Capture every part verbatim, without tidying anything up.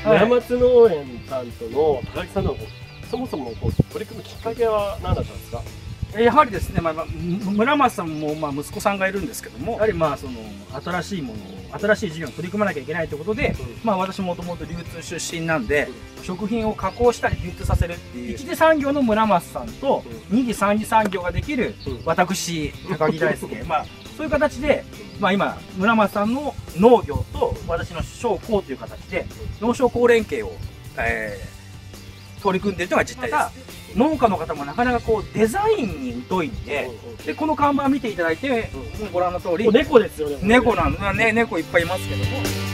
村松農園さんとの高木さんのそもそもこう取り組むきっかけは何だったんですか？ やはりですね、まあ、まあ、村松さんもまあ息子さんがいるんですけども、やはりまあその新しいものを、新しい事業に取り組まなきゃいけないということで、うん、まあ私もともと流通出身なんで、うん、食品を加工したり流通させるっていう、いち次産業の村松さんと、うん、に次さん次産業ができる私、高木大輔、まあそういう形で、まあ今、村松さんの農業と私の商工という形で、農商工連携を、えー、取り組んでいるのが実態です。農家の方もなかなかこうデザインに疎いんで、でこの看板見ていただいて、ご覧の通り猫ですよね。 猫なんだね、猫いっぱいいますけども、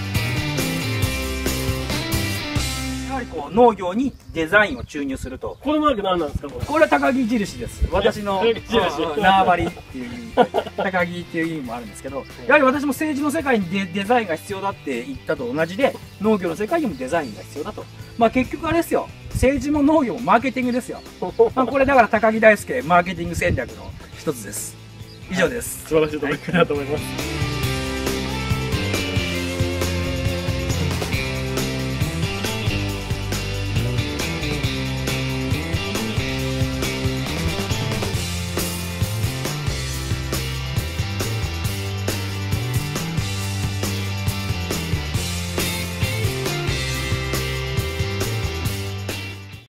やはりこう農業にデザインを注入すると。 このマーク何なんですか？これ。 これは高木印です。私の縄張りっていう意味、高木っていう意味もあるんですけど、やはり私も政治の世界に デ, デザインが必要だって言ったと同じで、農業の世界にもデザインが必要だと。まあ結局あれですよ。政治も農業もマーケティングですよ。まあこれだから高木大輔マーケティング戦略の一つです。以上です。 素晴らしい取り組みだと思います。